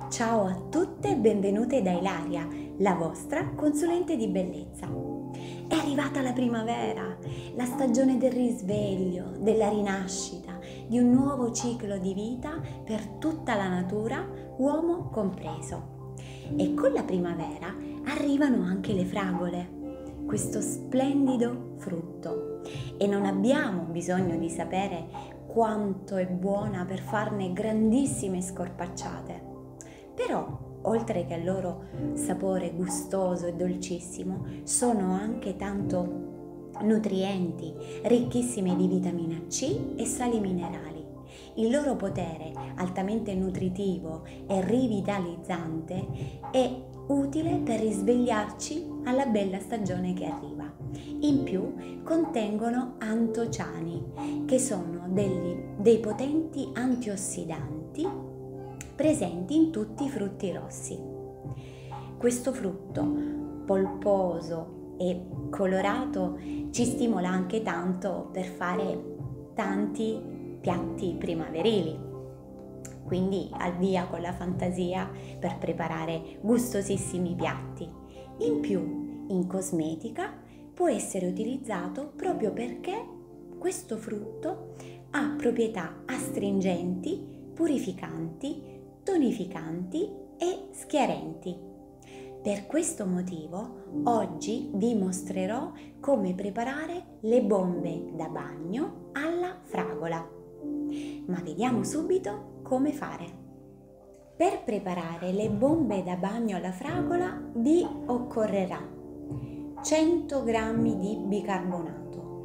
Ciao a tutte e benvenute da Ilaria, la vostra consulente di bellezza. È arrivata la primavera, la stagione del risveglio, della rinascita, di un nuovo ciclo di vita per tutta la natura, uomo compreso. E con la primavera arrivano anche le fragole, questo splendido frutto. E non abbiamo bisogno di sapere quanto è buona per farne grandissime scorpacciate. Però, oltre che al loro sapore gustoso e dolcissimo, sono anche tanto nutrienti, ricchissime di vitamina C e sali minerali. Il loro potere altamente nutritivo e rivitalizzante è utile per risvegliarci alla bella stagione che arriva. In più contengono antociani, che sono dei potenti antiossidanti presenti in tutti i frutti rossi. Questo frutto polposo e colorato ci stimola anche tanto per fare tanti piatti primaverili. Quindi al via con la fantasia per preparare gustosissimi piatti. In più, in cosmetica può essere utilizzato proprio perché questo frutto ha proprietà astringenti, purificanti, tonificanti e schiarenti. Per questo motivo oggi vi mostrerò come preparare le bombe da bagno alla fragola. Ma vediamo subito come fare. Per preparare le bombe da bagno alla fragola vi occorrerà 100 g di bicarbonato,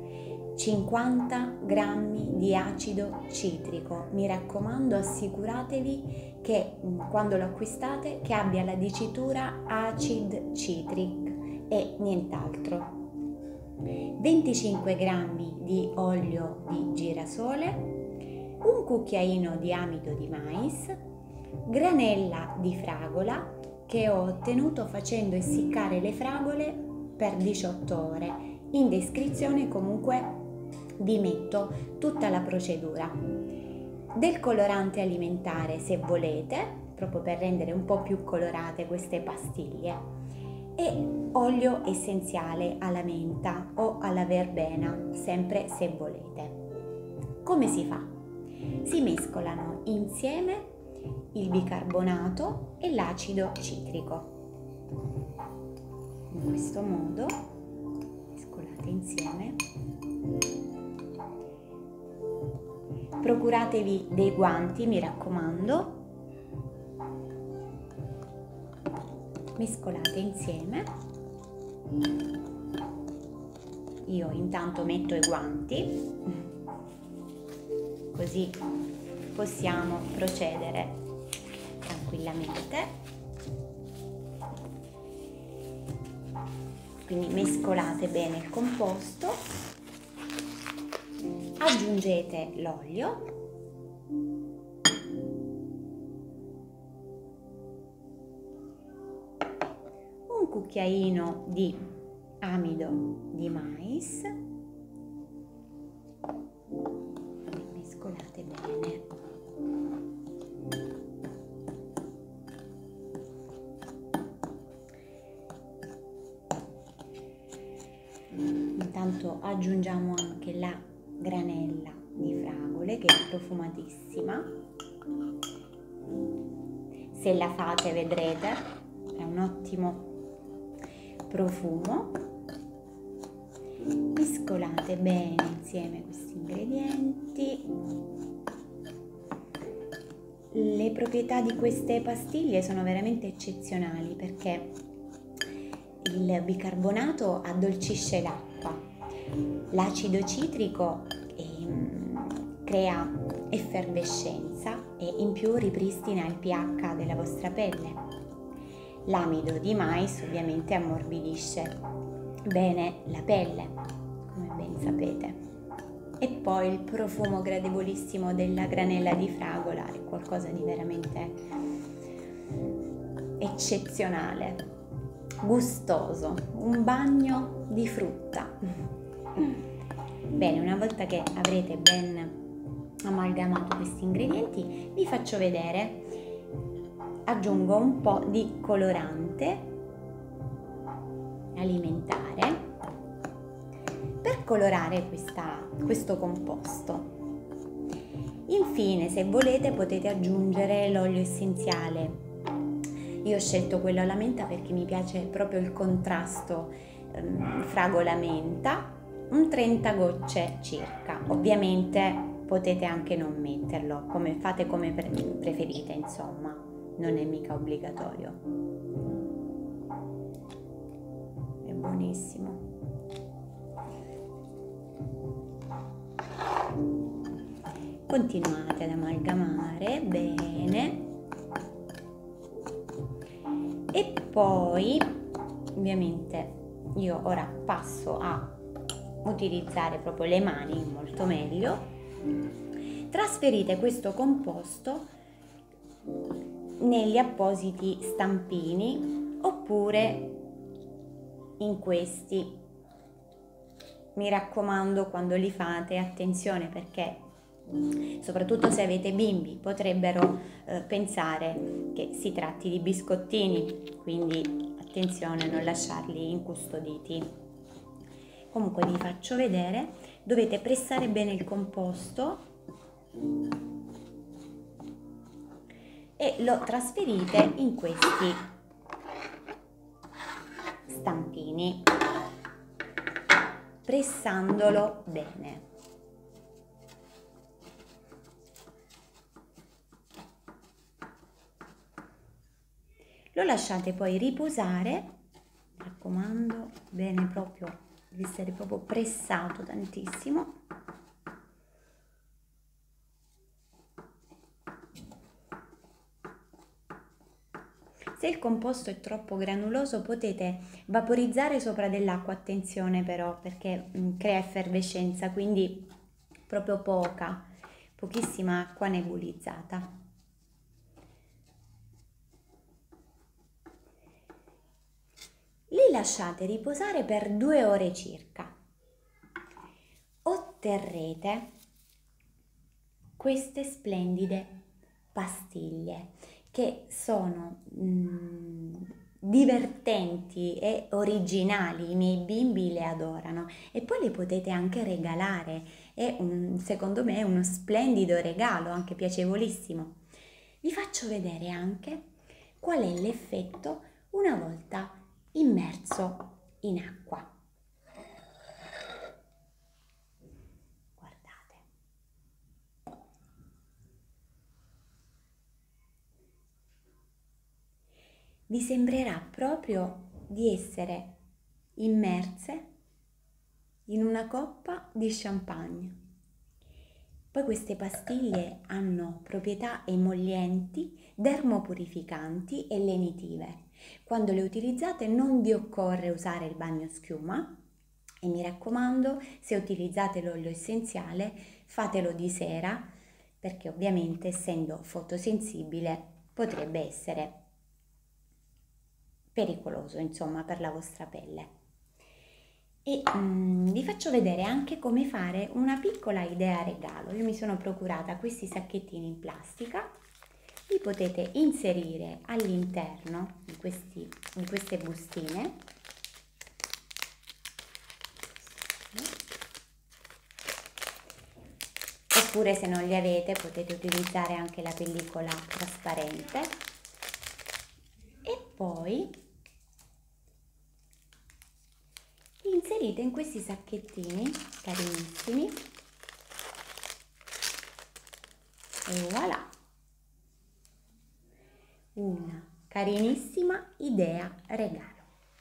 50 g di acido citrico. Mi raccomando, assicuratevi che quando lo acquistate che abbia la dicitura acid citric e nient'altro. 25 g di olio di girasole, un cucchiaino di amido di mais, granella di fragola che ho ottenuto facendo essiccare le fragole per 18 ore. In descrizione comunque vi metto tutta la procedura. Del colorante alimentare se volete, proprio per rendere un po' più colorate queste pastiglie, e olio essenziale alla menta o alla verbena, sempre se volete. Come si fa? Si mescolano insieme il bicarbonato e l'acido citrico. In questo modo mescolate insieme. Procuratevi dei guanti, mi raccomando. Mescolate insieme. Io intanto metto i guanti, così possiamo procedere tranquillamente. Quindi mescolate bene il composto, aggiungete l'olio, un cucchiaino di amido di mais, mescolate bene. Intanto aggiungiamo anche la granella di fragole che è profumatissima. Se la fate vedrete è un ottimo profumo. Mescolate bene insieme questi ingredienti. Le proprietà di queste pastiglie sono veramente eccezionali perché il bicarbonato addolcisce l'acqua, l'acido citrico crea effervescenza e in più ripristina il pH della vostra pelle. L'amido di mais ovviamente ammorbidisce bene la pelle, come ben sapete. E poi il profumo gradevolissimo della granella di fragola è qualcosa di veramente eccezionale, gustoso, un bagno di frutta. Bene, una volta che avrete ben amalgamato questi ingredienti, vi faccio vedere aggiungo un po' di colorante alimentare per colorare questo composto. Infine, se volete, potete aggiungere l'olio essenziale. Io ho scelto quello alla menta perché mi piace proprio il contrasto fragola-menta, un 30 gocce circa. Ovviamente potete anche non metterlo, fate come preferite, insomma, non è mica obbligatorio. È buonissimo. Continuate ad amalgamare bene e poi ovviamente io ora passo a utilizzare proprio le mani molto meglio. Trasferite questo composto negli appositi stampini oppure in questi. Mi raccomando, quando li fate, attenzione, perché soprattutto se avete bimbi potrebbero pensare che si tratti di biscottini, quindi attenzione a non lasciarli incustoditi. Comunque vi faccio vedere, dovete pressare bene il composto e lo trasferite in questi stampini, pressandolo bene. Lo lasciate poi riposare, mi raccomando, bene, proprio, deve essere proprio pressato tantissimo. Se il composto è troppo granuloso potete vaporizzare sopra dell'acqua, attenzione però, perché crea effervescenza, quindi proprio pochissima acqua nebulizzata. Li lasciate riposare per 2 ore circa. Otterrete queste splendide pastiglie che sono divertenti e originali. I miei bimbi le adorano e poi le potete anche regalare. Secondo me è uno splendido regalo, anche piacevolissimo. Vi faccio vedere anche qual è l'effetto una volta immerso in acqua. Guardate. Vi sembrerà proprio di essere immerse in una coppa di champagne. Poi queste pastiglie hanno proprietà emollienti, dermopurificanti e lenitive. Quando le utilizzate non vi occorre usare il bagno schiuma e mi raccomando, se utilizzate l'olio essenziale fatelo di sera, perché ovviamente essendo fotosensibile potrebbe essere pericoloso, insomma, per la vostra pelle. E vi faccio vedere anche come fare una piccola idea regalo. Io mi sono procurata questi sacchettini in plastica, li potete inserire all'interno di queste bustine. Oppure se non li avete potete utilizzare anche la pellicola trasparente. E poi li inserite in questi sacchettini carinissimi e voilà, una carinissima idea regalo.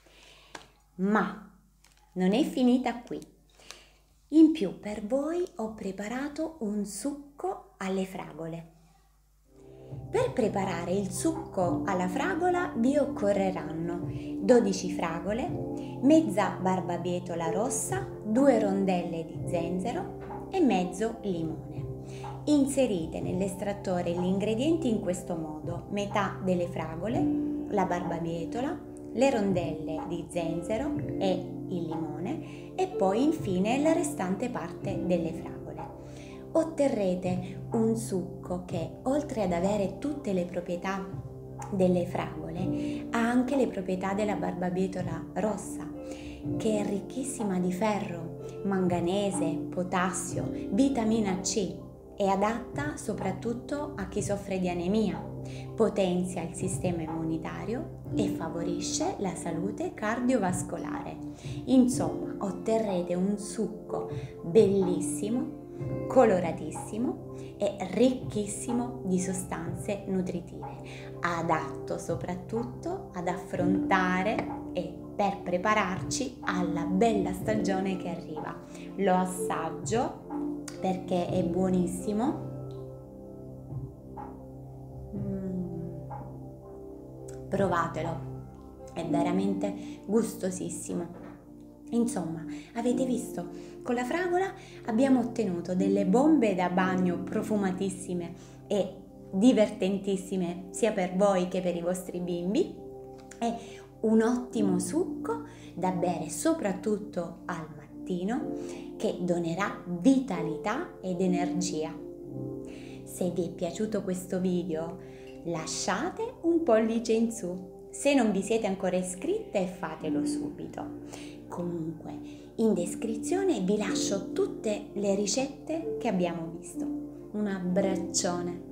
Ma non è finita qui. In più per voi ho preparato un succo alle fragole. Per preparare il succo alla fragola vi occorreranno 12 fragole, mezza barbabietola rossa, 2 rondelle di zenzero e mezzo limone. Inserite nell'estrattore gli ingredienti in questo modo: metà delle fragole, la barbabietola, le rondelle di zenzero e il limone e poi infine la restante parte delle fragole. Otterrete un succo che, oltre ad avere tutte le proprietà delle fragole ha anche le proprietà della barbabietola rossa, che è ricchissima di ferro, manganese, potassio, vitamina C. È adatta soprattutto a chi soffre di anemia, potenzia il sistema immunitario e favorisce la salute cardiovascolare. Insomma, otterrete un succo bellissimo, coloratissimo e ricchissimo di sostanze nutritive, adatto soprattutto ad affrontare e per prepararci alla bella stagione che arriva. Lo assaggio perché è buonissimo. Provatelo, è veramente gustosissimo. Insomma, avete visto, con la fragola abbiamo ottenuto delle bombe da bagno profumatissime e divertentissime sia per voi che per i vostri bimbi, e un ottimo succo da bere soprattutto al mattino, che donerà vitalità ed energia. Se vi è piaciuto questo video, lasciate un pollice in su. Se non vi siete ancora iscritte, fatelo subito. Comunque, in descrizione vi lascio tutte le ricette che abbiamo visto. Un abbraccione!